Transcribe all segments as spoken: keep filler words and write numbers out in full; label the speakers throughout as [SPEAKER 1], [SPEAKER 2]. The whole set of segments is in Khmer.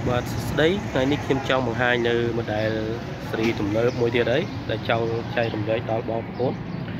[SPEAKER 1] Và đấy ngày nick thêm trong bằng hai nơi mà đại sri tụm nơi môi tiệt đấy đại trong chạy tụm đấy đó bom bốn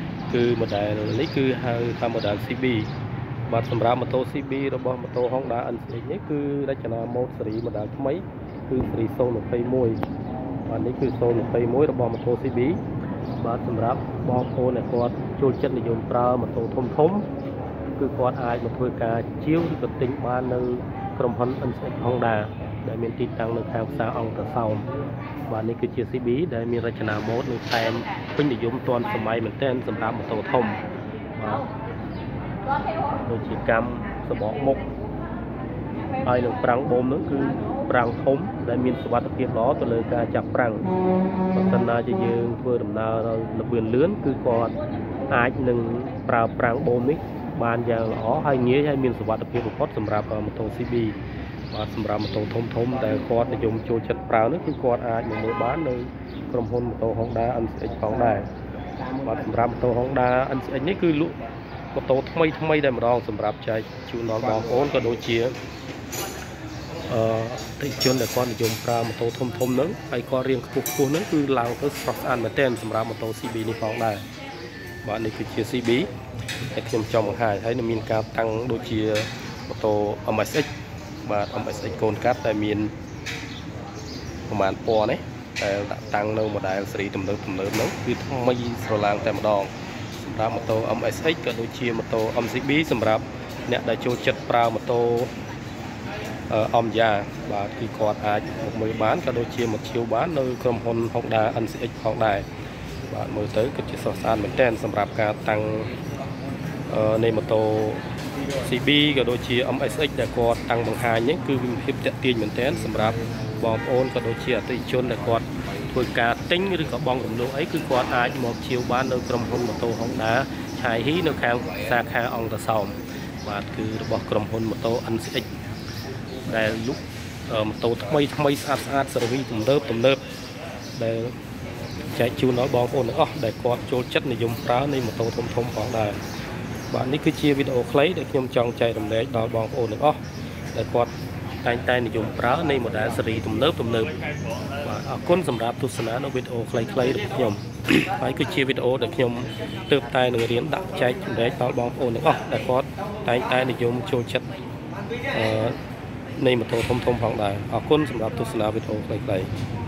[SPEAKER 1] cứ một đại lấy cứ hai tham một đại xê bê và sầm ra một tô xê bê rồi bom một tô Honda anh sẽ nhớ cứ đã chọn một sri một đại mấy cứ sri sâu một cây môi vàនេះគឺសូនยี่สิบเอ็ดរបស់ម៉ូតូ xê bê បាទសម្រាប់បងប្អូនដែលគាត់ចូលចិត្តនិយមប្រើម៉ូតូធំធំគឺគាត់អាចមកធ្វើការជាវឬក៏ទិញបាននៅក្រុមហ៊ុន эн ét ích Honda ដែលមានទីតាំងនៅខាងផ្សារអង្គរសោមបាទនេះគឺជា xê bê ដែលមានរចនាម៉ូដនិងថែមពេញនិយមទាន់សម័យមែនទែនសម្រាប់ម៉ូតូធំបាទដូចជាកម្មសបកមុខហើយនឹងប្រាំងបូមនោះគឺប្រាំងធំដែលមានសុវត្ថិភាពល្អទៅលើការចាប់ប្រាំងបើសិនណាជាយើងធ្វើដំណើរលឿនលឿនគឺគាត់អាចនឹងប្រើប្រាំងបូមនេះបានយ៉ាងល្អហើយងាយហើយមានសុវត្ថិភាពបំផុតសម្រាប់ម៉ូតូ xê bê បាទសម្រាប់ម៉ូតូធំធំដែលគាត់និយមចូលចិត្តប្រើនោះគឺគាត់អាចមកមើលបាននៅក្រុមហ៊ុនម៉ូតូ Honda เอ็น ซี เอช ផងដែរបាទសម្រាប់ម៉ូតូ Honda เอ็น ซี เอช នេះគឺលក់ម៉ូតូថ្មីថ្មីតែម្ដងសម្រាប់ចែកជូនដល់បងប្អូនក៏ដូចជាអឺតិជនដែលគាត់និយមប្រើម៉ូតូធំធំហ្នឹងហើយគាត់រៀងខ្ពស់ខ្ពស់ហ្នឹងគឺឡើងទៅស្រស់ស្អាតមែនទែនសម្រាប់ម៉ូតូ xê bê នេះផងដែរបាទនេះគឺជា xê bê ដែលខ្ញុំចង់បង្ហាញហើយនឹងមានការតាំងដូចជាម៉ូតូ เอ็ม เอส เอ็กซ์ បាទ เอ็ม เอส เอ็กซ์ កូនកាត់ដែលមានប្រមាណពណ៌នេះដែលដាក់តាំងនៅម៉ូដែលស៊េរីទំនើបទំនើបហ្នឹងគឺថ្មីស្រឡាងតែម្ដងសម្រាប់ម៉ូតូ เอ็ม เอส เอ็กซ์ ក៏ដូចជាម៉ូតូ เอ็ม ซี บี សម្រាប់អ្នកដែលចូលចិត្តប្រើម៉ូតូអំយ៉ាបាទគឺគាត់អាចមកមើលបានក៏ដូចជាមកឈៀវបាននៅក្រុមហ៊ុន Honda เอ็น ซี เอช ផងដែរបាទមើលទៅគឺជាស្រស់ស្អាតមែនទែនសម្រាប់ការតាំងនៃម៉ូតូ xê bê ក៏ដូចជា เอ็ม เอส เอ็กซ์ ដែលគាត់តាំងបង្ហាញនេះគឺវាភាពតាក់ទាញមែនទែនសម្រាប់បងប្អូនក៏ដូចជាអតិថិជនដែលគាត់ធ្វើការទិញឬក៏បង់រំលោះអីគឺគាត់អាចមកឈៀវបាននៅក្រុមហ៊ុនម៉ូតូ Honda ឆាយហ៊ីនៅខាងសាខាអង្គរសោមបាទគឺរបស់ក្រុមហ៊ុនម៉ូតូ เอ็น ซี เอช ដែលលុបម៉ូតូថ្មីថ្មីស្អាតស្អាតservisទំនើបទំនើបដែលចែកជូនដល់បងប្អូនទាំងអស់ដែលគាត់ចូលចិត្តនិយមប្រើនៃម៉ូតូធំធំផងដែរបាទនេះគឺជាវីដេអូខ្លីដែលខ្ញុំចង់ចែករំលែកដល់បងប្អូនទាំងអស់ដែលគាត់តែងតែនិយមប្រើនៃ model series ទំនើបទំនើបបាទអរគុណសម្រាប់ទស្សនានៅវីដេអូខ្លីៗរបស់ខ្ញុំហើយគឺជាវីដេអូដែលខ្ញុំទើបតែនឹងរៀនដាក់ចែករំលែកដល់បងប្អូនទាំងអស់ដែលគាត់តែងតែនិយមចូលចិត្តអឺនៃម៉ូតូធំធំផងដែរអរគុណសម្រាប់ទស្សនាវីដេអូខ្លីៗ